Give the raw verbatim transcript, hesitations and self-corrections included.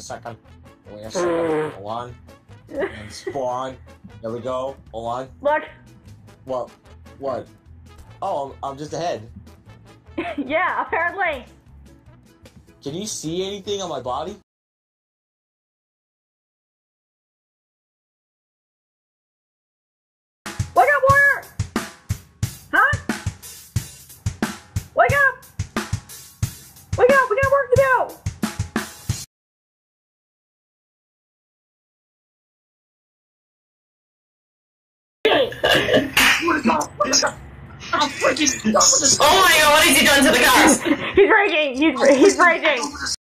a second. Wait a second. Hold on. And spawn. There we go. Hold on. Look. What? What? Oh, I'm, I'm just ahead. Yeah, apparently. Can you see anything on my body? Wake up, warrior! Huh? Wake up! Wake up, we got work to do! I'm freaking done with this. Oh my god, what has he done to the cast? He's raging! He's, he's raging!